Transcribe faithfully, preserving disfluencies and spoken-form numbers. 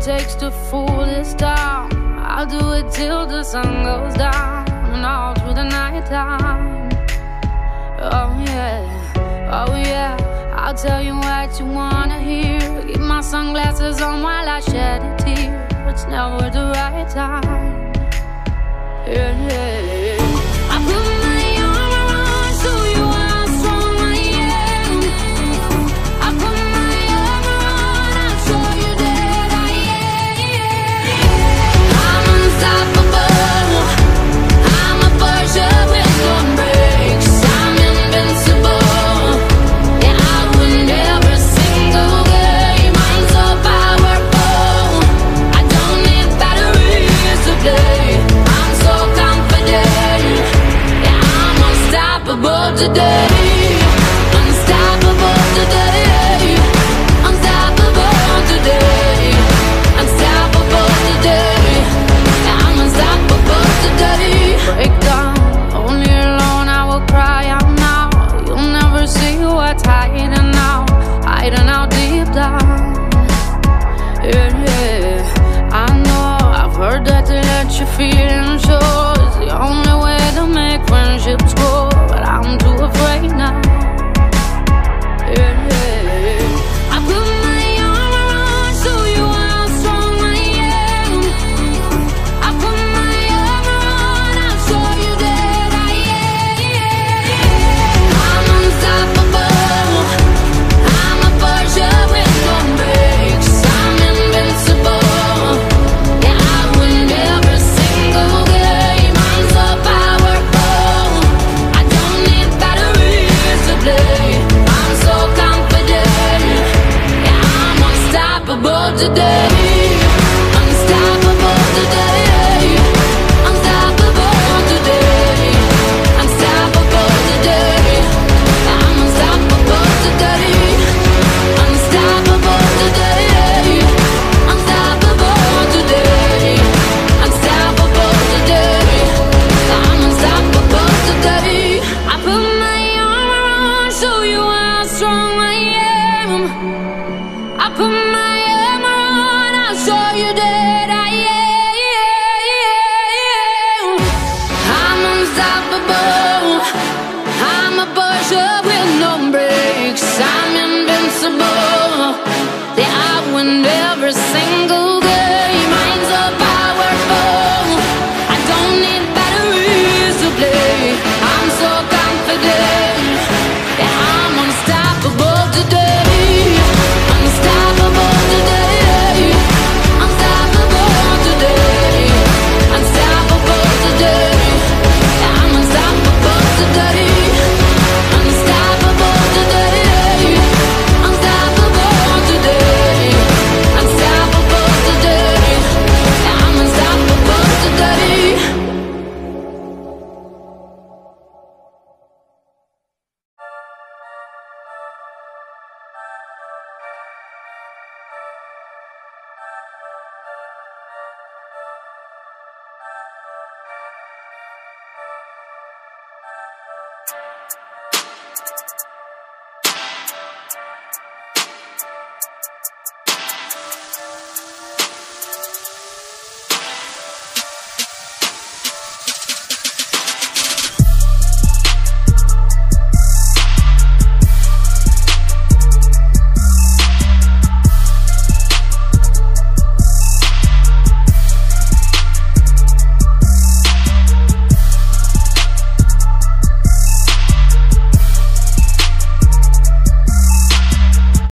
takes to fool this town. I'll do it till the sun goes down and all through the night time. Oh yeah, oh yeah, I'll tell you what you wanna hear. Keep my sunglasses on while I shed a tear. It's never the right time. Yeah, yeah.